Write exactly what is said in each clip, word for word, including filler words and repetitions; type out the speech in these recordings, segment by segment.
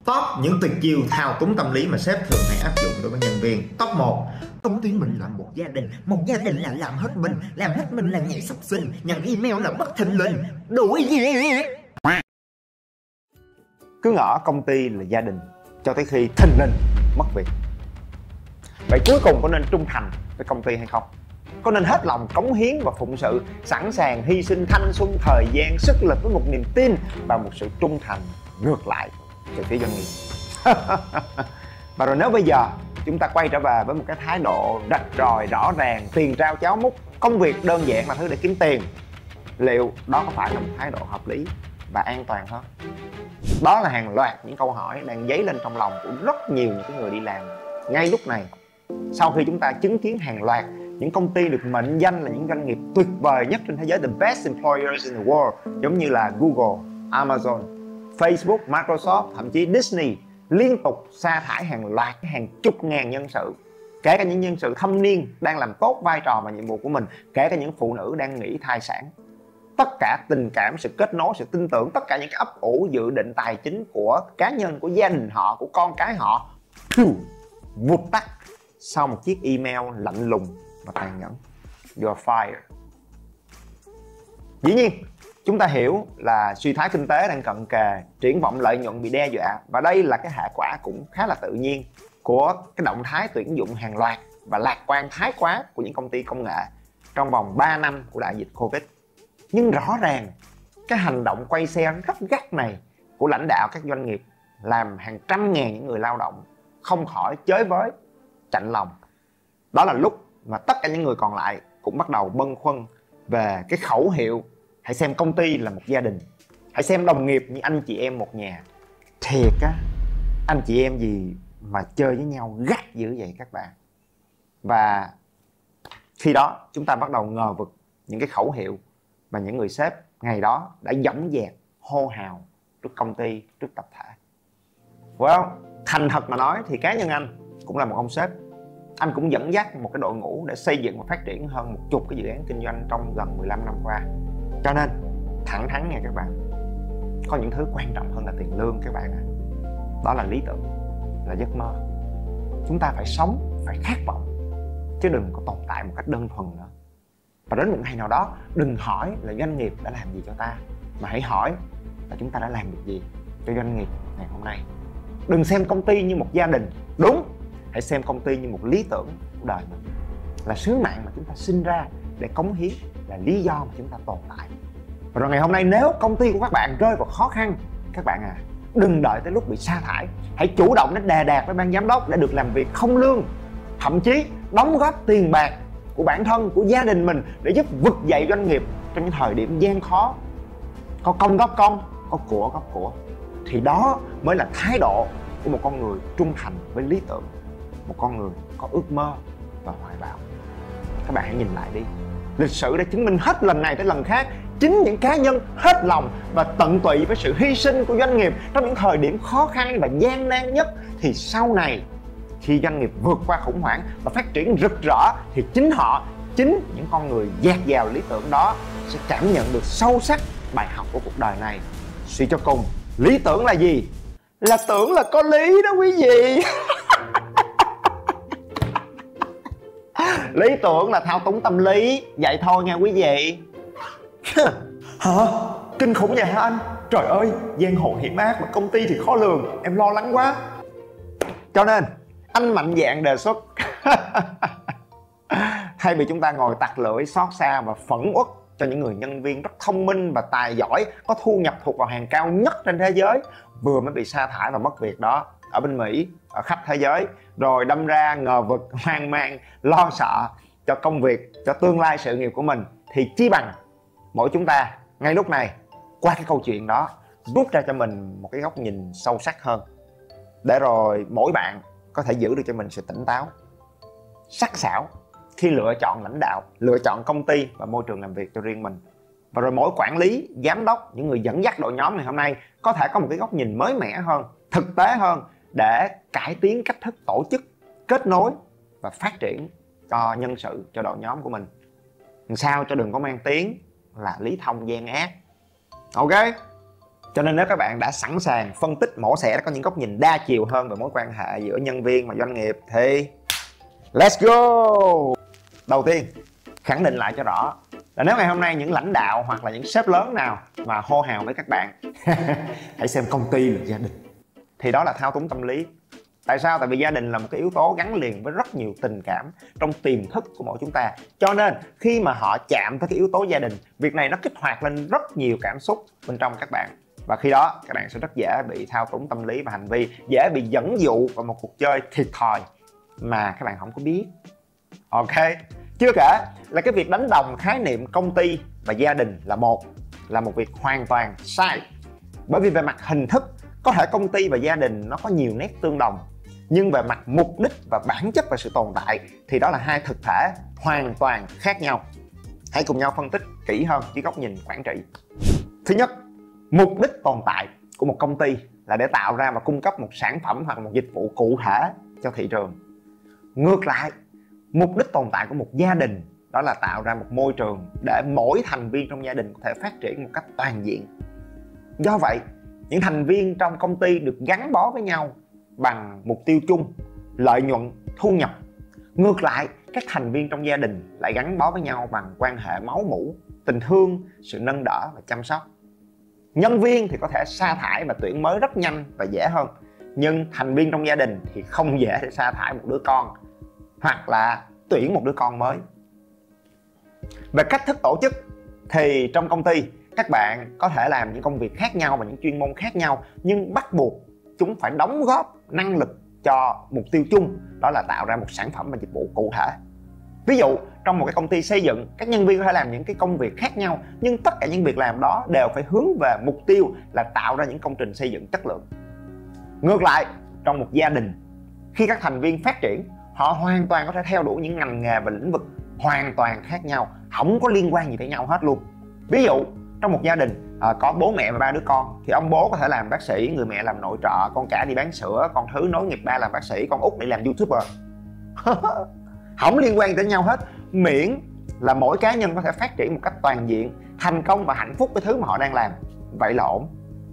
Top những tuyệt chiêu thao túng tâm lý mà sếp thường hay áp dụng đối với nhân viên. Top một, công ty mình là một gia đình, một gia đình là làm hết mình, làm hết mình là nhảy sắp sinh, nhận email là bất thình lình, đuổi gì? Cứ ngỡ công ty là gia đình cho tới khi thình lình mất việc. Vậy cuối cùng có nên trung thành với công ty hay không? Có nên hết lòng cống hiến và phụng sự, sẵn sàng hy sinh thanh xuân, thời gian, sức lực với một niềm tin và một sự trung thành ngược lại từ phía doanh nghiệp? Và rồi nếu bây giờ chúng ta quay trở về với một cái thái độ rạch ròi, rõ ràng, tiền trao cháo múc, công việc đơn giản là thứ để kiếm tiền, liệu đó có phải là một thái độ hợp lý và an toàn hơn? Đó là hàng loạt những câu hỏi đang dấy lên trong lòng của rất nhiều những cái người đi làm ngay lúc này, sau khi chúng ta chứng kiến hàng loạt những công ty được mệnh danh là những doanh nghiệp tuyệt vời nhất trên thế giới, the best employers in the world, giống như là Google, Amazon, Facebook, Microsoft, thậm chí Disney, liên tục sa thải hàng loạt, hàng chục ngàn nhân sự, kể cả những nhân sự thâm niên đang làm tốt vai trò và nhiệm vụ của mình, kể cả những phụ nữ đang nghỉ thai sản. Tất cả tình cảm, sự kết nối, sự tin tưởng, tất cả những cái ấp ủ dự định tài chính của cá nhân, của gia đình họ, của con cái họ vụt tắt sau một chiếc email lạnh lùng và tàn nhẫn: "You are fired." Dĩ nhiên, chúng ta hiểu là suy thoái kinh tế đang cận kề, triển vọng lợi nhuận bị đe dọa, và đây là cái hệ quả cũng khá là tự nhiên của cái động thái tuyển dụng hàng loạt và lạc quan thái quá của những công ty công nghệ trong vòng ba năm của đại dịch Covid. Nhưng rõ ràng cái hành động quay xe rất gắt này của lãnh đạo các doanh nghiệp làm hàng trăm ngàn những người lao động không khỏi chới với, chạnh lòng. Đó là lúc mà tất cả những người còn lại cũng bắt đầu bâng khuâng về cái khẩu hiệu: hãy xem công ty là một gia đình, hãy xem đồng nghiệp như anh chị em một nhà. Thiệt á, anh chị em gì mà chơi với nhau gắt dữ vậy các bạn? Và khi đó chúng ta bắt đầu ngờ vực những cái khẩu hiệu mà những người sếp ngày đó đã dõng dạc hô hào trước công ty, trước tập thể. Well, thành thật mà nói thì cá nhân anh cũng là một ông sếp. Anh cũng dẫn dắt một cái đội ngũ để xây dựng và phát triển hơn một chục cái dự án kinh doanh trong gần mười lăm năm qua. Cho nên thẳng thắn nha các bạn, có những thứ quan trọng hơn là tiền lương các bạn ạ. À. Đó là lý tưởng, là giấc mơ. Chúng ta phải sống, phải khát vọng, chứ đừng có tồn tại một cách đơn thuần nữa. Và đến một ngày nào đó, đừng hỏi là doanh nghiệp đã làm gì cho ta, mà hãy hỏi là chúng ta đã làm được gì cho doanh nghiệp ngày hôm nay. Đừng xem công ty như một gia đình, đúng, hãy xem công ty như một lý tưởng của đời mình, là sứ mạng mà chúng ta sinh ra để cống hiến, là lý do mà chúng ta tồn tại. Và rồi ngày hôm nay nếu công ty của các bạn rơi vào khó khăn, các bạn à, đừng đợi tới lúc bị sa thải, hãy chủ động đến đè đạt với ban giám đốc để được làm việc không lương, thậm chí đóng góp tiền bạc của bản thân, của gia đình mình để giúp vực dậy doanh nghiệp trong những thời điểm gian khó. Có công góp công, có của góp của. Thì đó mới là thái độ của một con người trung thành với lý tưởng, một con người có ước mơ và hoài bão. Các bạn hãy nhìn lại đi, lịch sử đã chứng minh hết lần này tới lần khác, chính những cá nhân hết lòng và tận tụy với sự hy sinh của doanh nghiệp trong những thời điểm khó khăn và gian nan nhất, thì sau này khi doanh nghiệp vượt qua khủng hoảng và phát triển rực rỡ, thì chính họ, chính những con người dạt dào lý tưởng đó sẽ cảm nhận được sâu sắc bài học của cuộc đời này. Suy cho cùng, lý tưởng là gì? Là tưởng là có lý đó quý vị. Lý tưởng là thao túng tâm lý, vậy thôi nha quý vị. Hả? Kinh khủng vậy hả anh? Trời ơi, giang hồ hiểm ác mà công ty thì khó lường, em lo lắng quá. Cho nên anh mạnh dạn đề xuất thay vì chúng ta ngồi tặc lưỡi xót xa và phẫn uất cho những người nhân viên rất thông minh và tài giỏi, có thu nhập thuộc vào hàng cao nhất trên thế giới, vừa mới bị sa thải và mất việc đó ở bên Mỹ, ở khắp thế giới, rồi đâm ra ngờ vực, hoang mang, lo sợ cho công việc, cho tương lai sự nghiệp của mình, thì chi bằng mỗi chúng ta ngay lúc này qua cái câu chuyện đó rút ra cho mình một cái góc nhìn sâu sắc hơn, để rồi mỗi bạn có thể giữ được cho mình sự tỉnh táo, sắc sảo khi lựa chọn lãnh đạo, lựa chọn công ty và môi trường làm việc cho riêng mình. Và rồi mỗi quản lý, giám đốc, những người dẫn dắt đội nhóm ngày hôm nay có thể có một cái góc nhìn mới mẻ hơn, thực tế hơn để cải tiến cách thức tổ chức, kết nối và phát triển cho nhân sự, cho đội nhóm của mình, làm sao cho đừng có mang tiếng là lý thông gian ác. Ok? Cho nên nếu các bạn đã sẵn sàng phân tích mổ xẻ, có những góc nhìn đa chiều hơn về mối quan hệ giữa nhân viên và doanh nghiệp thì let's go. Đầu tiên, khẳng định lại cho rõ là nếu ngày hôm nay những lãnh đạo hoặc là những sếp lớn nào mà hô hào với các bạn hãy xem công ty là gia đình, thì đó là thao túng tâm lý. Tại sao? Tại vì gia đình là một cái yếu tố gắn liền với rất nhiều tình cảm trong tiềm thức của mỗi chúng ta. Cho nên khi mà họ chạm tới cái yếu tố gia đình, việc này nó kích hoạt lên rất nhiều cảm xúc bên trong các bạn. Và khi đó các bạn sẽ rất dễ bị thao túng tâm lý và hành vi, dễ bị dẫn dụ vào một cuộc chơi thiệt thòi mà các bạn không có biết. Ok. Chưa kể là cái việc đánh đồng khái niệm công ty và gia đình là một là một việc hoàn toàn sai. Bởi vì về mặt hình thức, có thể công ty và gia đình nó có nhiều nét tương đồng, nhưng về mặt mục đích và bản chất và sự tồn tại thì đó là hai thực thể hoàn toàn khác nhau. Hãy cùng nhau phân tích kỹ hơn dưới góc nhìn quản trị. Thứ nhất, mục đích tồn tại của một công ty là để tạo ra và cung cấp một sản phẩm hoặc một dịch vụ cụ thể cho thị trường. Ngược lại, mục đích tồn tại của một gia đình đó là tạo ra một môi trường để mỗi thành viên trong gia đình có thể phát triển một cách toàn diện. Do vậy, những thành viên trong công ty được gắn bó với nhau bằng mục tiêu chung, lợi nhuận, thu nhập. Ngược lại, các thành viên trong gia đình lại gắn bó với nhau bằng quan hệ máu mủ, tình thương, sự nâng đỡ và chăm sóc. Nhân viên thì có thể sa thải và tuyển mới rất nhanh và dễ hơn, nhưng thành viên trong gia đình thì không dễ để sa thải một đứa con hoặc là tuyển một đứa con mới. Về cách thức tổ chức thì trong công ty các bạn có thể làm những công việc khác nhau và những chuyên môn khác nhau, nhưng bắt buộc chúng phải đóng góp năng lực cho mục tiêu chung, đó là tạo ra một sản phẩm và dịch vụ cụ thể. Ví dụ trong một cái công ty xây dựng, các nhân viên có thể làm những cái công việc khác nhau, nhưng tất cả những việc làm đó đều phải hướng về mục tiêu là tạo ra những công trình xây dựng chất lượng. Ngược lại, trong một gia đình, khi các thành viên phát triển, họ hoàn toàn có thể theo đuổi những ngành nghề và lĩnh vực hoàn toàn khác nhau, không có liên quan gì tới nhau hết luôn. Ví dụ trong một gia đình à, có bố mẹ và ba đứa con, thì ông bố có thể làm bác sĩ, người mẹ làm nội trợ, con cả đi bán sữa, con thứ nối nghiệp ba làm bác sĩ, con út đi làm youtuber. Không liên quan tới nhau hết, miễn là mỗi cá nhân có thể phát triển một cách toàn diện, thành công và hạnh phúc với thứ mà họ đang làm, vậy là ổn.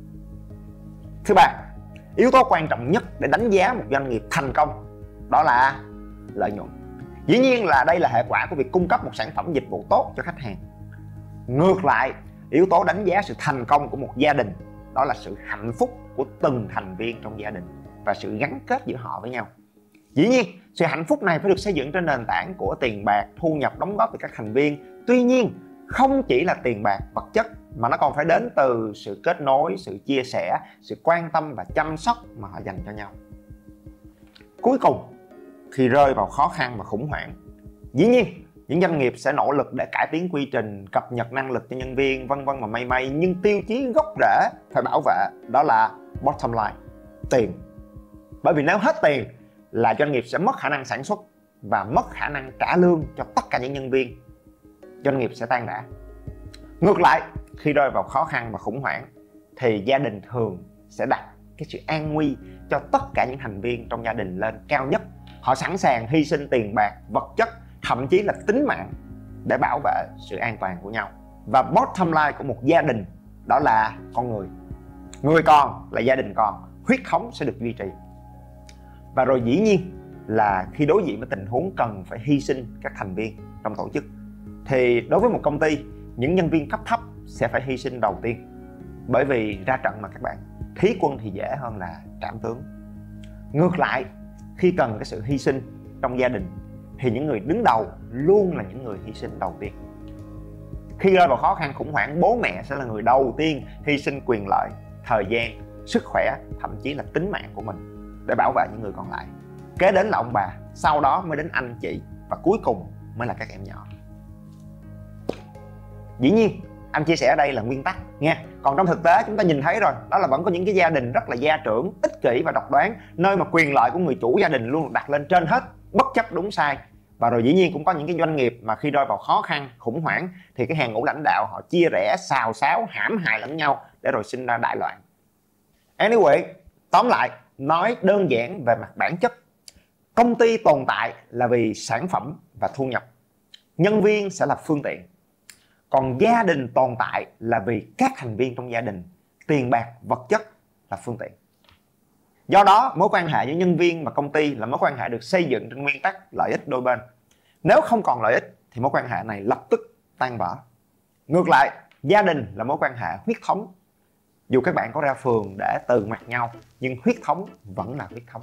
Thứ ba, yếu tố quan trọng nhất để đánh giá một doanh nghiệp thành công đó là lợi nhuận. Dĩ nhiên là đây là hệ quả của việc cung cấp một sản phẩm dịch vụ tốt cho khách hàng. Ngược lại, yếu tố đánh giá sự thành công của một gia đình đó là sự hạnh phúc của từng thành viên trong gia đình và sự gắn kết giữa họ với nhau. Dĩ nhiên, sự hạnh phúc này phải được xây dựng trên nền tảng của tiền bạc, thu nhập đóng góp từ các thành viên. Tuy nhiên, không chỉ là tiền bạc, vật chất, mà nó còn phải đến từ sự kết nối, sự chia sẻ, sự quan tâm và chăm sóc mà họ dành cho nhau. Cuối cùng, khi rơi vào khó khăn và khủng hoảng, dĩ nhiên những doanh nghiệp sẽ nỗ lực để cải tiến quy trình, cập nhật năng lực cho nhân viên, vân vân và may may, nhưng tiêu chí gốc rễ phải bảo vệ đó là bottom line, tiền. Bởi vì nếu hết tiền là doanh nghiệp sẽ mất khả năng sản xuất và mất khả năng trả lương cho tất cả những nhân viên. Doanh nghiệp sẽ tan rã. Ngược lại, khi rơi vào khó khăn và khủng hoảng thì gia đình thường sẽ đặt cái sự an nguy cho tất cả những thành viên trong gia đình lên cao nhất. Họ sẵn sàng hy sinh tiền bạc, vật chất, thậm chí là tính mạng để bảo vệ sự an toàn của nhau. Và bottom line của một gia đình đó là con người. Người còn là gia đình còn, huyết thống sẽ được duy trì. Và rồi dĩ nhiên là khi đối diện với tình huống cần phải hy sinh các thành viên trong tổ chức, thì đối với một công ty, những nhân viên cấp thấp sẽ phải hy sinh đầu tiên. Bởi vì ra trận mà các bạn, thí quân thì dễ hơn là trảm tướng. Ngược lại, khi cần cái sự hy sinh trong gia đình thì những người đứng đầu luôn là những người hy sinh đầu tiên. Khi rơi vào khó khăn khủng hoảng, bố mẹ sẽ là người đầu tiên hy sinh quyền lợi, thời gian, sức khỏe, thậm chí là tính mạng của mình để bảo vệ những người còn lại. Kế đến là ông bà, sau đó mới đến anh chị và cuối cùng mới là các em nhỏ. Dĩ nhiên, anh chia sẻ ở đây là nguyên tắc nha. Còn trong thực tế chúng ta nhìn thấy rồi, đó là vẫn có những cái gia đình rất là gia trưởng, ích kỷ và độc đoán, nơi mà quyền lợi của người chủ gia đình luôn đặt lên trên hết, bất chấp đúng sai. Và rồi dĩ nhiên cũng có những cái doanh nghiệp mà khi rơi vào khó khăn, khủng hoảng thì cái hàng ngũ lãnh đạo họ chia rẽ, xào xáo, hãm hại lẫn nhau để rồi sinh ra đại loạn. Anyway, tóm lại, nói đơn giản về mặt bản chất, công ty tồn tại là vì sản phẩm và thu nhập. Nhân viên sẽ là phương tiện. Còn gia đình tồn tại là vì các thành viên trong gia đình tiền bạc, vật chất là phương tiện. Do đó mối quan hệ với nhân viên và công ty là mối quan hệ được xây dựng trên nguyên tắc lợi ích đôi bên. Nếu không còn lợi ích thì mối quan hệ này lập tức tan vỡ. Ngược lại, gia đình là mối quan hệ huyết thống. Dù các bạn có ra phường để từ mặt nhau, nhưng huyết thống vẫn là huyết thống.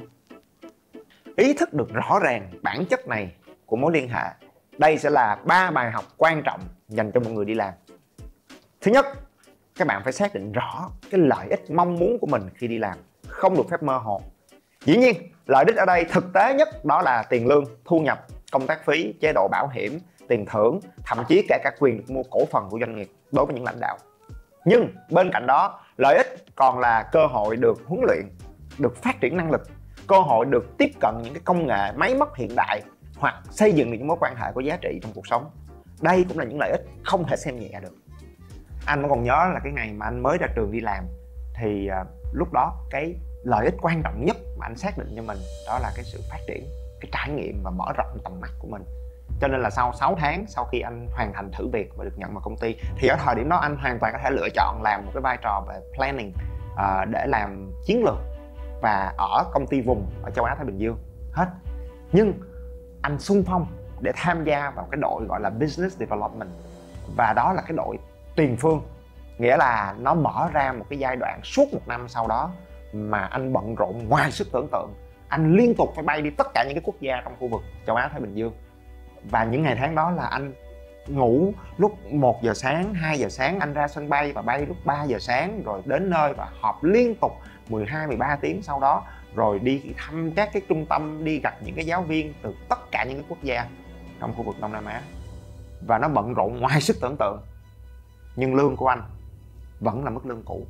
Ý thức được rõ ràng bản chất này của mối liên hệ, đây sẽ là ba bài học quan trọng dành cho mọi người đi làm. Thứ nhất, các bạn phải xác định rõ cái lợi ích mong muốn của mình khi đi làm, không được phép mơ hồ. Dĩ nhiên, lợi ích ở đây thực tế nhất đó là tiền lương, thu nhập, công tác phí, chế độ bảo hiểm, tiền thưởng, thậm chí kể cả quyền được mua cổ phần của doanh nghiệp đối với những lãnh đạo. Nhưng bên cạnh đó, lợi ích còn là cơ hội được huấn luyện, được phát triển năng lực, cơ hội được tiếp cận những cái công nghệ máy móc hiện đại hoặc xây dựng những mối quan hệ có giá trị trong cuộc sống. Đây cũng là những lợi ích không thể xem nhẹ được. Anh vẫn còn nhớ là cái ngày mà anh mới ra trường đi làm thì uh, lúc đó cái lợi ích quan trọng nhất mà anh xác định cho mình đó là cái sự phát triển, cái trải nghiệm và mở rộng tầm mắt của mình. Cho nên là sau sáu tháng sau khi anh hoàn thành thử việc và được nhận vào công ty thì ở thời điểm đó anh hoàn toàn có thể lựa chọn làm một cái vai trò về planning uh, để làm chiến lược và ở công ty vùng ở châu Á Thái Bình Dương hết. Nhưng anh xung phong để tham gia vào cái đội gọi là Business Development, và đó là cái đội tiền phương, nghĩa là nó mở ra một cái giai đoạn suốt một năm sau đó mà anh bận rộn ngoài sức tưởng tượng. Anh liên tục phải bay đi tất cả những cái quốc gia trong khu vực châu Á Thái Bình Dương, và những ngày tháng đó là anh ngủ lúc một giờ sáng, hai giờ sáng anh ra sân bay và bay lúc ba giờ sáng, rồi đến nơi và họp liên tục mười hai mười ba tiếng sau đó, rồi đi thăm các cái trung tâm, đi gặp những cái giáo viên từ tất cả những cái quốc gia trong khu vực Đông Nam Á. Và nó bận rộn ngoài sức tưởng tượng, nhưng lương của anh vẫn là mức lương cũ.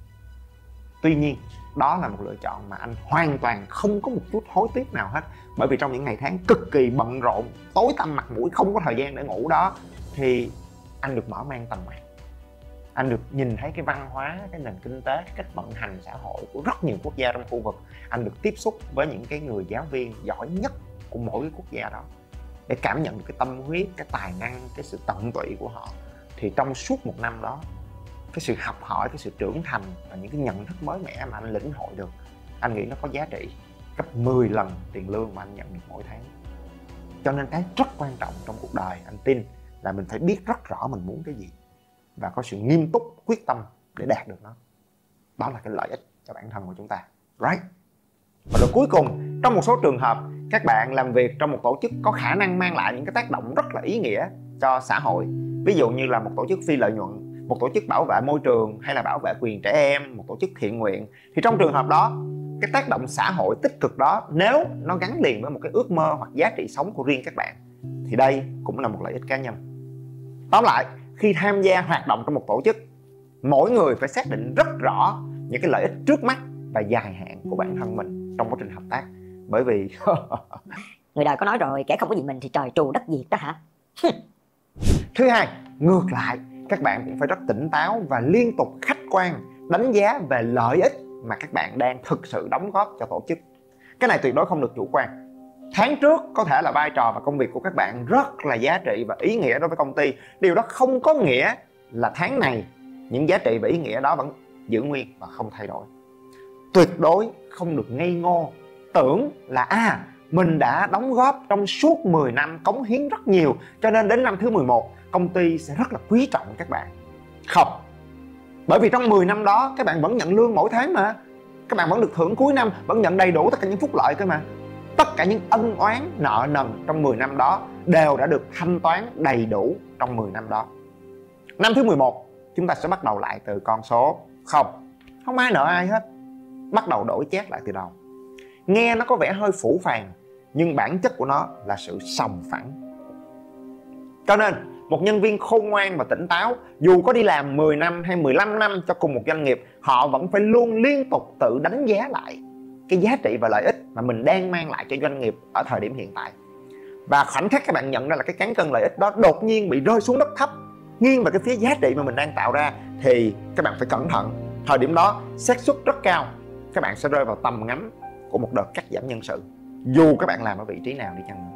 Tuy nhiên đó là một lựa chọn mà anh hoàn toàn không có một chút hối tiếc nào hết, bởi vì trong những ngày tháng cực kỳ bận rộn, tối tăm mặt mũi, không có thời gian để ngủ đó, thì anh được mở mang tầm mắt. Anh được nhìn thấy cái văn hóa, cái nền kinh tế, cái cách vận hành xã hội của rất nhiều quốc gia trong khu vực. Anh được tiếp xúc với những cái người giáo viên giỏi nhất của mỗi cái quốc gia đó để cảm nhận được cái tâm huyết, cái tài năng, cái sự tận tụy của họ. Thì trong suốt một năm đó, cái sự học hỏi, cái sự trưởng thành và những cái nhận thức mới mẻ mà anh lĩnh hội được, anh nghĩ nó có giá trị gấp mười lần tiền lương mà anh nhận được mỗi tháng. Cho nên cái rất quan trọng trong cuộc đời, anh tin là mình phải biết rất rõ mình muốn cái gì và có sự nghiêm túc, quyết tâm để đạt được nó. Đó là cái lợi ích cho bản thân của chúng ta, right? Và rồi cuối cùng, trong một số trường hợp, các bạn làm việc trong một tổ chức có khả năng mang lại những cái tác động rất là ý nghĩa cho xã hội. Ví dụ như là một tổ chức phi lợi nhuận, một tổ chức bảo vệ môi trường hay là bảo vệ quyền trẻ em, một tổ chức thiện nguyện. Thì trong trường hợp đó, cái tác động xã hội tích cực đó, nếu nó gắn liền với một cái ước mơ hoặc giá trị sống của riêng các bạn, thì đây cũng là một lợi ích cá nhân. Tóm lại, khi tham gia hoạt động trong một tổ chức, mỗi người phải xác định rất rõ những cái lợi ích trước mắt và dài hạn của bản thân mình trong quá trình hợp tác. Bởi vì người đời có nói rồi, kẻ không có gì mình thì trời trù đất diệt đó hả? Thứ hai, ngược lại, các bạn cũng phải rất tỉnh táo và liên tục khách quan đánh giá về lợi ích mà các bạn đang thực sự đóng góp cho tổ chức. Cái này tuyệt đối không được chủ quan. Tháng trước có thể là vai trò và công việc của các bạn rất là giá trị và ý nghĩa đối với công ty. Điều đó không có nghĩa là tháng này những giá trị và ý nghĩa đó vẫn giữ nguyên và không thay đổi. Tuyệt đối không được ngây ngô tưởng là à mình đã đóng góp trong suốt mười năm, cống hiến rất nhiều, cho nên đến năm thứ mười một công ty sẽ rất là quý trọng các bạn. Không. Bởi vì trong mười năm đó các bạn vẫn nhận lương mỗi tháng mà. Các bạn vẫn được thưởng cuối năm, vẫn nhận đầy đủ tất cả những phúc lợi cơ mà. Tất cả những ân oán, nợ nần trong mười năm đó đều đã được thanh toán đầy đủ trong mười năm đó. Năm thứ mười một chúng ta sẽ bắt đầu lại từ con số không. Không ai nợ ai hết. Bắt đầu đổi chét lại từ đầu. Nghe nó có vẻ hơi phũ phàng, nhưng bản chất của nó là sự sòng phẳng. Cho nên một nhân viên khôn ngoan và tỉnh táo, dù có đi làm mười năm hay mười lăm năm cho cùng một doanh nghiệp, họ vẫn phải luôn liên tục tự đánh giá lại cái giá trị và lợi ích mà mình đang mang lại cho doanh nghiệp ở thời điểm hiện tại. Và khoảnh khắc các bạn nhận ra là cái cán cân lợi ích đó đột nhiên bị rơi xuống đất thấp, nghiêng về cái phía giá trị mà mình đang tạo ra, thì các bạn phải cẩn thận. Thời điểm đó xác suất rất cao các bạn sẽ rơi vào tầm ngắm của một đợt cắt giảm nhân sự, dù các bạn làm ở vị trí nào đi chăng nữa.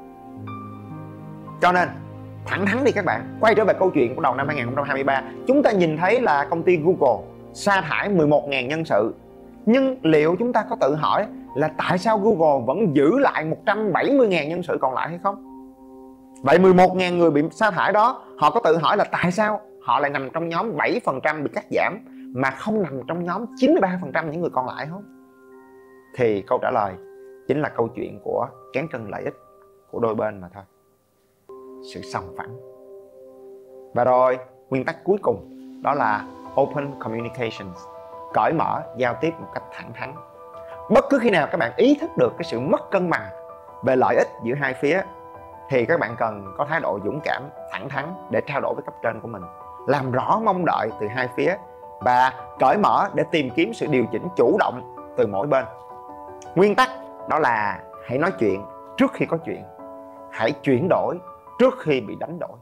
Cho nên thẳng thắn đi các bạn. Quay trở về câu chuyện của đầu năm hai nghìn không trăm hai mươi ba, chúng ta nhìn thấy là công ty Google sa thải mười một nghìn nhân sự. Nhưng liệu chúng ta có tự hỏi là tại sao Google vẫn giữ lại một trăm bảy mươi nghìn nhân sự còn lại hay không? Vậy mười một nghìn người bị sa thải đó, họ có tự hỏi là tại sao họ lại nằm trong nhóm bảy phần trăm bị cắt giảm mà không nằm trong nhóm chín mươi ba phần trăm những người còn lại không? Thì câu trả lời chính là câu chuyện của cán cân lợi ích của đôi bên mà thôi. Sự sòng phẳng. Và rồi, nguyên tắc cuối cùng đó là Open Communications, cởi mở, giao tiếp một cách thẳng thắn. Bất cứ khi nào các bạn ý thức được cái sự mất cân bằng về lợi ích giữa hai phía thì các bạn cần có thái độ dũng cảm, thẳng thắn để trao đổi với cấp trên của mình, làm rõ mong đợi từ hai phía và cởi mở để tìm kiếm sự điều chỉnh chủ động từ mỗi bên. Nguyên tắc đó là hãy nói chuyện trước khi có chuyện, hãy chuyển đổi trước khi bị đánh đổi.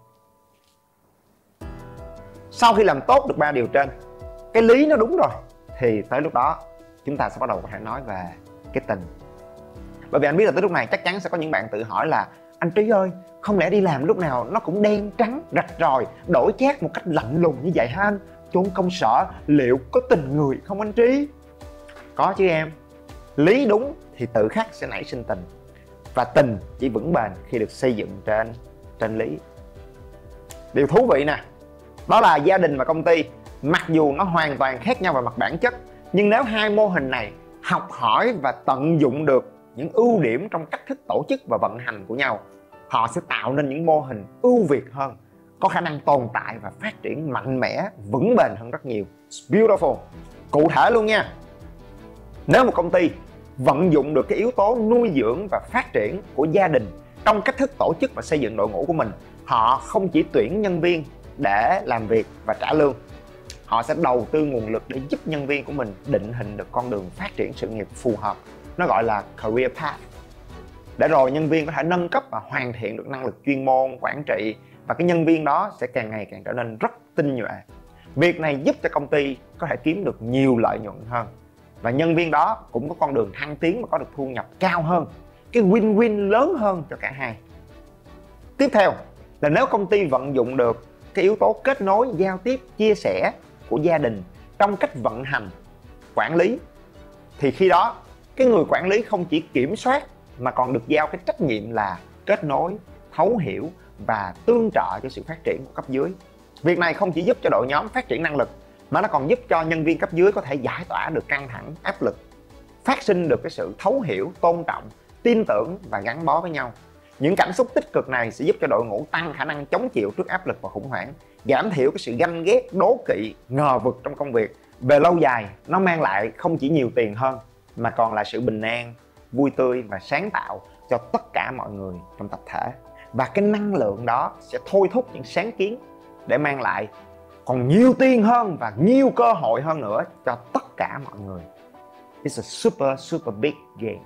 Sau khi làm tốt được ba điều trên, cái lý nó đúng rồi, thì tới lúc đó chúng ta sẽ bắt đầu có thể nói về cái tình. Bởi vì anh biết là tới lúc này chắc chắn sẽ có những bạn tự hỏi là anh Trí ơi, không lẽ đi làm lúc nào nó cũng đen trắng rạch ròi, đổi chát một cách lạnh lùng như vậy hả anh? Chốn công sở liệu có tình người không anh Trí? Có chứ em. Lý đúng thì tự khắc sẽ nảy sinh tình. Và tình chỉ vững bền khi được xây dựng trên trên lý. Điều thú vị nè, đó là gia đình và công ty, mặc dù nó hoàn toàn khác nhau về mặt bản chất, nhưng nếu hai mô hình này học hỏi và tận dụng được những ưu điểm trong cách thức tổ chức và vận hành của nhau, họ sẽ tạo nên những mô hình ưu việt hơn, có khả năng tồn tại và phát triển mạnh mẽ, vững bền hơn rất nhiều. It's beautiful. Cụ thể luôn nha, nếu một công ty vận dụng được cái yếu tố nuôi dưỡng và phát triển của gia đình trong cách thức tổ chức và xây dựng đội ngũ của mình, họ không chỉ tuyển nhân viên để làm việc và trả lương, họ sẽ đầu tư nguồn lực để giúp nhân viên của mình định hình được con đường phát triển sự nghiệp phù hợp. Nó gọi là career path. Để rồi nhân viên có thể nâng cấp và hoàn thiện được năng lực chuyên môn, quản trị, và cái nhân viên đó sẽ càng ngày càng trở nên rất tinh nhuệ. Việc này giúp cho công ty có thể kiếm được nhiều lợi nhuận hơn, và nhân viên đó cũng có con đường thăng tiến và có được thu nhập cao hơn. Cái win-win lớn hơn cho cả hai. Tiếp theo là nếu công ty vận dụng được cái yếu tố kết nối, giao tiếp, chia sẻ của gia đình trong cách vận hành, quản lý, thì khi đó cái người quản lý không chỉ kiểm soát mà còn được giao cái trách nhiệm là kết nối, thấu hiểu và tương trợ cho sự phát triển của cấp dưới. Việc này không chỉ giúp cho đội nhóm phát triển năng lực, mà nó còn giúp cho nhân viên cấp dưới có thể giải tỏa được căng thẳng, áp lực, phát sinh được cái sự thấu hiểu, tôn trọng, tin tưởng và gắn bó với nhau. Những cảm xúc tích cực này sẽ giúp cho đội ngũ tăng khả năng chống chịu trước áp lực và khủng hoảng, giảm thiểu cái sự ganh ghét, đố kỵ, ngờ vực trong công việc. Về lâu dài, nó mang lại không chỉ nhiều tiền hơn, mà còn là sự bình an, vui tươi và sáng tạo cho tất cả mọi người trong tập thể. Và cái năng lượng đó sẽ thôi thúc những sáng kiến để mang lại còn nhiều tiền hơn và nhiều cơ hội hơn nữa cho tất cả mọi người. It's a super super big game.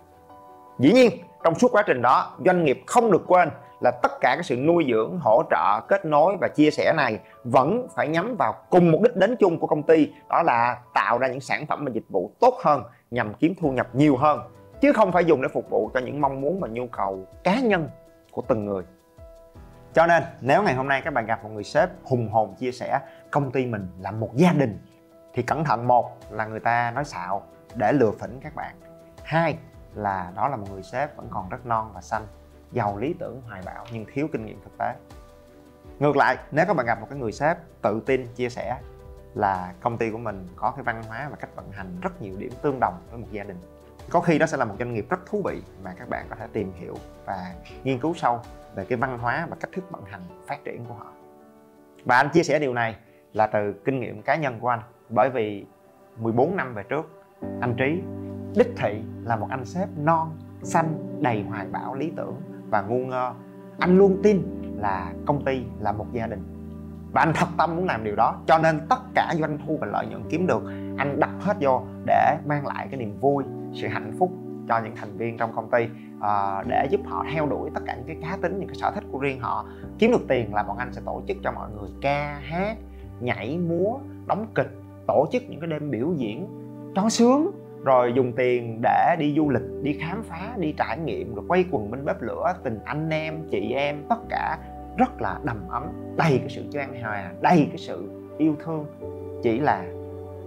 Dĩ nhiên, trong suốt quá trình đó, doanh nghiệp không được quên là tất cả cái sự nuôi dưỡng, hỗ trợ, kết nối và chia sẻ này vẫn phải nhắm vào cùng mục đích đến chung của công ty, đó là tạo ra những sản phẩm và dịch vụ tốt hơn nhằm kiếm thu nhập nhiều hơn, chứ không phải dùng để phục vụ cho những mong muốn và nhu cầu cá nhân của từng người. Cho nên nếu ngày hôm nay các bạn gặp một người sếp hùng hồn chia sẻ công ty mình là một gia đình, thì cẩn thận, một là người ta nói xạo để lừa phỉnh các bạn, hai là đó là một người sếp vẫn còn rất non và xanh, giàu lý tưởng hoài bão nhưng thiếu kinh nghiệm thực tế. Ngược lại, nếu các bạn gặp một cái người sếp tự tin chia sẻ là công ty của mình có cái văn hóa và cách vận hành rất nhiều điểm tương đồng với một gia đình, có khi đó sẽ là một doanh nghiệp rất thú vị mà các bạn có thể tìm hiểu và nghiên cứu sâu về cái văn hóa và cách thức vận hành phát triển của họ. Và anh chia sẻ điều này là từ kinh nghiệm cá nhân của anh, bởi vì mười bốn năm về trước, anh Trí đích thị là một anh sếp non, xanh, đầy hoài bão, lý tưởng và ngu ngơ. Anh luôn tin là công ty là một gia đình, và anh thật tâm muốn làm điều đó. Cho nên tất cả doanh thu và lợi nhuận kiếm được, anh đập hết vô để mang lại cái niềm vui, sự hạnh phúc cho những thành viên trong công ty, uh, để giúp họ theo đuổi tất cả những cái cá tính, những cái sở thích của riêng họ. Kiếm được tiền là bọn anh sẽ tổ chức cho mọi người ca hát, nhảy múa, đóng kịch, tổ chức những cái đêm biểu diễn cho sướng, rồi dùng tiền để đi du lịch, đi khám phá, đi trải nghiệm, rồi quay quần bên bếp lửa, tình anh em, chị em, tất cả rất là đầm ấm, đầy cái sự chan hòa, đầy cái sự yêu thương. Chỉ là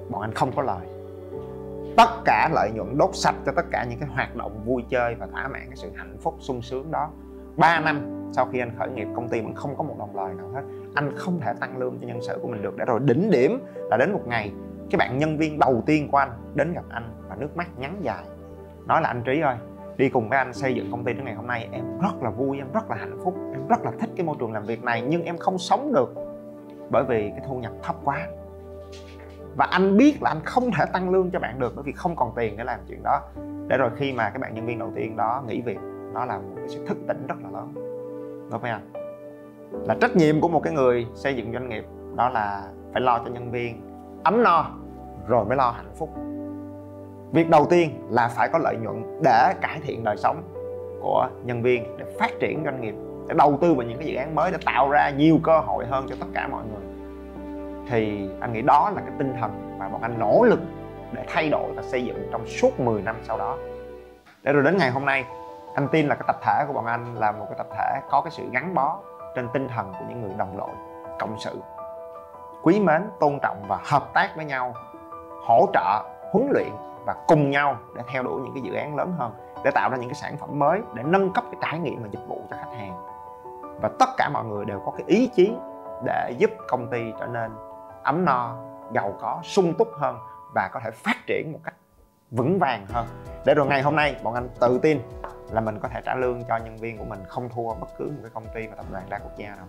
bọn anh không có lời. Tất cả lợi nhuận đốt sạch cho tất cả những cái hoạt động vui chơi và thỏa mãn cái sự hạnh phúc sung sướng đó. Ba năm sau khi anh khởi nghiệp, công ty mình không có một đồng lời nào hết. Anh không thể tăng lương cho nhân sự của mình được. Để rồi đỉnh điểm là đến một ngày, cái bạn nhân viên đầu tiên của anh đến gặp anh và nước mắt nhắn dài, nói là: anh Trí ơi, đi cùng với anh xây dựng công ty đến ngày hôm nay, em rất là vui, em rất là hạnh phúc, em rất là thích cái môi trường làm việc này, nhưng em không sống được bởi vì cái thu nhập thấp quá. Và anh biết là anh không thể tăng lương cho bạn được bởi vì không còn tiền để làm chuyện đó. Để rồi khi mà cái bạn nhân viên đầu tiên đó nghỉ việc, nó là một cái sự thức tỉnh rất là lớn, đúng không anh? Là trách nhiệm của một cái người xây dựng doanh nghiệp đó là phải lo cho nhân viên ấm no rồi mới lo hạnh phúc. Việc đầu tiên là phải có lợi nhuận để cải thiện đời sống của nhân viên, để phát triển doanh nghiệp, để đầu tư vào những cái dự án mới, để tạo ra nhiều cơ hội hơn cho tất cả mọi người. Thì anh nghĩ đó là cái tinh thần mà bọn anh nỗ lực để thay đổi và xây dựng trong suốt mười năm sau đó. Để rồi đến ngày hôm nay, anh tin là cái tập thể của bọn anh là một cái tập thể có cái sự gắn bó trên tinh thần của những người đồng đội, cộng sự, quý mến, tôn trọng và hợp tác với nhau, hỗ trợ, huấn luyện và cùng nhau để theo đuổi những cái dự án lớn hơn, để tạo ra những cái sản phẩm mới, để nâng cấp cái trải nghiệm và dịch vụ cho khách hàng. Và tất cả mọi người đều có cái ý chí để giúp công ty trở nên ấm no, giàu có, sung túc hơn và có thể phát triển một cách vững vàng hơn. Để rồi ngày hôm nay bọn anh tự tin là mình có thể trả lương cho nhân viên của mình không thua bất cứ một cái công ty và tập đoàn đa quốc gia nào.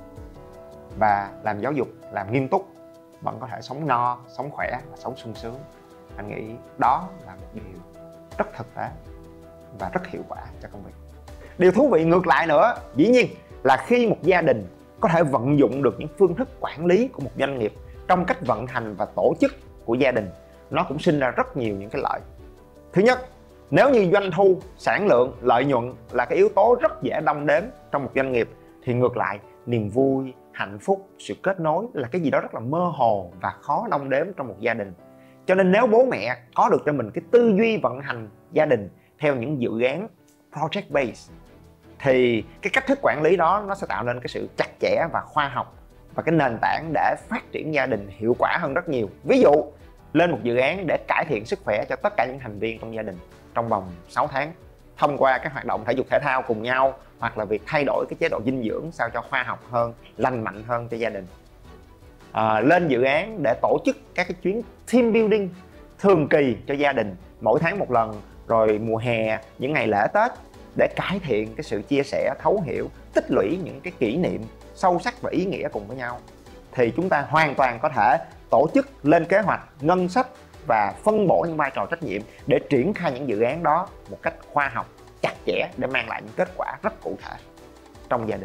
Và làm giáo dục, làm nghiêm túc, vẫn có thể sống no, sống khỏe và sống sung sướng. Anh nghĩ đó là một điều rất thực tế và rất hiệu quả cho công việc. Điều thú vị ngược lại nữa, dĩ nhiên là khi một gia đình có thể vận dụng được những phương thức quản lý của một doanh nghiệp trong cách vận hành và tổ chức của gia đình, nó cũng sinh ra rất nhiều những cái lợi. Thứ nhất, nếu như doanh thu, sản lượng, lợi nhuận là cái yếu tố rất dễ đong đếm trong một doanh nghiệp, thì ngược lại, niềm vui, hạnh phúc, sự kết nối là cái gì đó rất là mơ hồ và khó đong đếm trong một gia đình. Cho nên nếu bố mẹ có được cho mình cái tư duy vận hành gia đình theo những dự án project based, thì cái cách thức quản lý đó nó sẽ tạo nên cái sự chặt chẽ và khoa học và cái nền tảng để phát triển gia đình hiệu quả hơn rất nhiều. Ví dụ, lên một dự án để cải thiện sức khỏe cho tất cả những thành viên trong gia đình trong vòng sáu tháng thông qua các hoạt động thể dục thể thao cùng nhau, hoặc là việc thay đổi cái chế độ dinh dưỡng sao cho khoa học hơn, lành mạnh hơn cho gia đình. À, lên dự án để tổ chức các cái chuyến team building thường kỳ cho gia đình mỗi tháng một lần, rồi mùa hè, những ngày lễ Tết, để cải thiện cái sự chia sẻ, thấu hiểu, tích lũy những cái kỷ niệm sâu sắc và ý nghĩa cùng với nhau. Thì chúng ta hoàn toàn có thể tổ chức, lên kế hoạch, ngân sách và phân bổ những vai trò trách nhiệm để triển khai những dự án đó một cách khoa học, chặt chẽ để mang lại những kết quả rất cụ thể trong gia đình.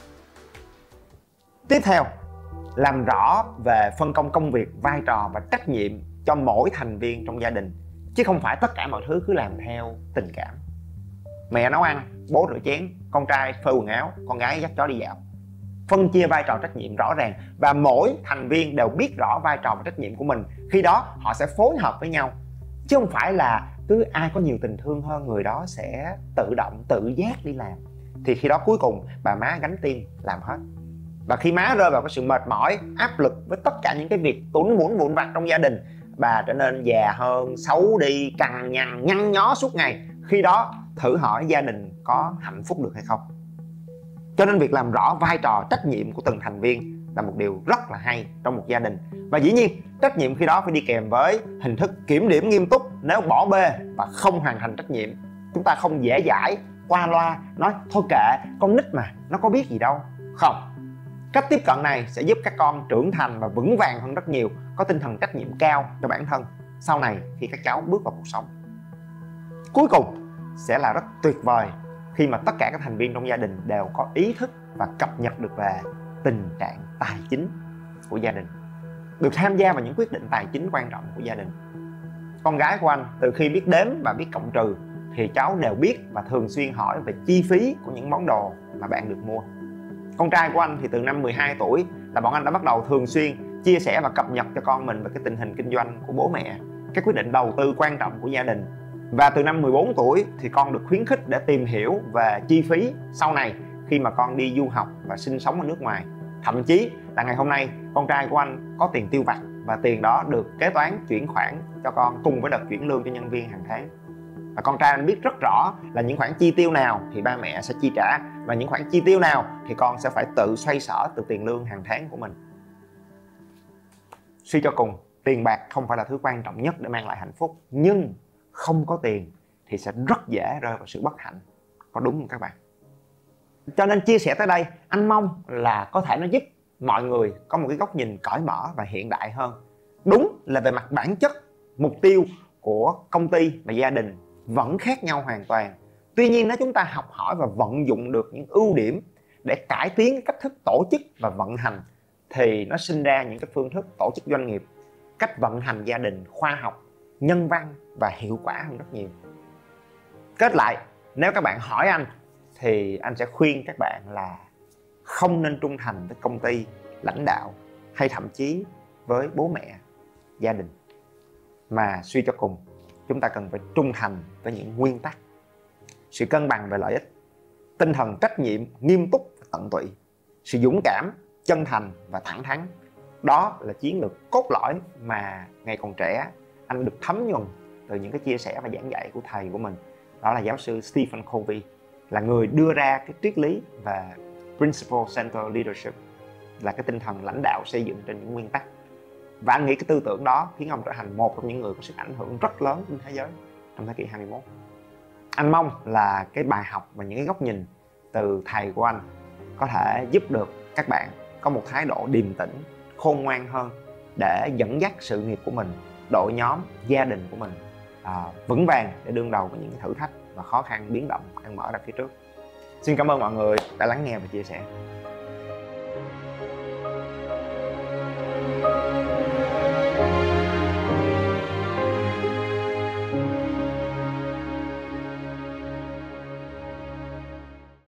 Tiếp theo, làm rõ về phân công công việc, vai trò và trách nhiệm cho mỗi thành viên trong gia đình, chứ không phải tất cả mọi thứ cứ làm theo tình cảm. Mẹ nấu ăn, bố rửa chén, con trai phơi quần áo, con gái dắt chó đi dạo. Phân chia vai trò trách nhiệm rõ ràng và mỗi thành viên đều biết rõ vai trò và trách nhiệm của mình. Khi đó họ sẽ phối hợp với nhau, chứ không phải là cứ ai có nhiều tình thương hơn người đó sẽ tự động, tự giác đi làm. Thì khi đó cuối cùng bà má gánh tiền làm hết. Và khi má rơi vào cái sự mệt mỏi, áp lực với tất cả những cái việc tủn mủn vụn vặt trong gia đình, bà trở nên già hơn, xấu đi, cằn nhằn, nhăn nhó suốt ngày. Khi đó thử hỏi gia đình có hạnh phúc được hay không. Cho nên việc làm rõ vai trò, trách nhiệm của từng thành viên là một điều rất là hay trong một gia đình. Và dĩ nhiên trách nhiệm khi đó phải đi kèm với hình thức kiểm điểm nghiêm túc. Nếu bỏ bê và không hoàn thành trách nhiệm, chúng ta không dễ dãi, qua loa, nói thôi kệ, con nít mà, nó có biết gì đâu. Không. Cách tiếp cận này sẽ giúp các con trưởng thành và vững vàng hơn rất nhiều, có tinh thần trách nhiệm cao cho bản thân sau này khi các cháu bước vào cuộc sống. Cuối cùng sẽ là rất tuyệt vời khi mà tất cả các thành viên trong gia đình đều có ý thức và cập nhật được về tình trạng tài chính của gia đình, được tham gia vào những quyết định tài chính quan trọng của gia đình. Con gái của anh từ khi biết đếm và biết cộng trừ thì cháu đều biết và thường xuyên hỏi về chi phí của những món đồ mà bạn được mua. Con trai của anh thì từ năm mười hai tuổi là bọn anh đã bắt đầu thường xuyên chia sẻ và cập nhật cho con mình về cái tình hình kinh doanh của bố mẹ, các quyết định đầu tư quan trọng của gia đình. Và từ năm mười bốn tuổi thì con được khuyến khích để tìm hiểu về chi phí sau này khi mà con đi du học và sinh sống ở nước ngoài. Thậm chí là ngày hôm nay con trai của anh có tiền tiêu vặt và tiền đó được kế toán chuyển khoản cho con cùng với đợt chuyển lương cho nhân viên hàng tháng. Và con trai anh biết rất rõ là những khoản chi tiêu nào thì ba mẹ sẽ chi trả và những khoản chi tiêu nào thì con sẽ phải tự xoay sở từ tiền lương hàng tháng của mình. Suy cho cùng, tiền bạc không phải là thứ quan trọng nhất để mang lại hạnh phúc, nhưng không có tiền thì sẽ rất dễ rơi vào sự bất hạnh. Có đúng không các bạn? Cho nên chia sẻ tới đây, anh mong là có thể nó giúp mọi người có một cái góc nhìn cởi mở và hiện đại hơn. Đúng là về mặt bản chất, mục tiêu của công ty và gia đình vẫn khác nhau hoàn toàn. Tuy nhiên nếu chúng ta học hỏi và vận dụng được những ưu điểm để cải tiến cái cách thức tổ chức và vận hành thì nó sinh ra những cái phương thức tổ chức doanh nghiệp, cách vận hành gia đình khoa học, nhân văn và hiệu quả hơn rất nhiều. Kết lại, nếu các bạn hỏi anh thì anh sẽ khuyên các bạn là không nên trung thành với công ty, lãnh đạo hay thậm chí với bố mẹ, gia đình. Mà suy cho cùng, chúng ta cần phải trung thành với những nguyên tắc, sự cân bằng về lợi ích, tinh thần trách nhiệm, nghiêm túc và tận tụy, sự dũng cảm, chân thành và thẳng thắn. Đó là chiến lược cốt lõi mà ngày còn trẻ anh được thấm nhuần từ những cái chia sẻ và giảng dạy của thầy của mình. Đó là giáo sư Stephen Covey, là người đưa ra cái triết lý và Principle Centered Leadership, là cái tinh thần lãnh đạo xây dựng trên những nguyên tắc. Và anh nghĩ cái tư tưởng đó khiến ông trở thành một trong những người có sức ảnh hưởng rất lớn trên thế giới trong thế kỷ hai mươi mốt. Anh mong là cái bài học và những cái góc nhìn từ thầy của anh có thể giúp được các bạn có một thái độ điềm tĩnh, khôn ngoan hơn để dẫn dắt sự nghiệp của mình, đội nhóm, gia đình của mình à, vững vàng để đương đầu với những thử thách và khó khăn biến động đang mở ra phía trước. Xin cảm ơn mọi người đã lắng nghe và chia sẻ.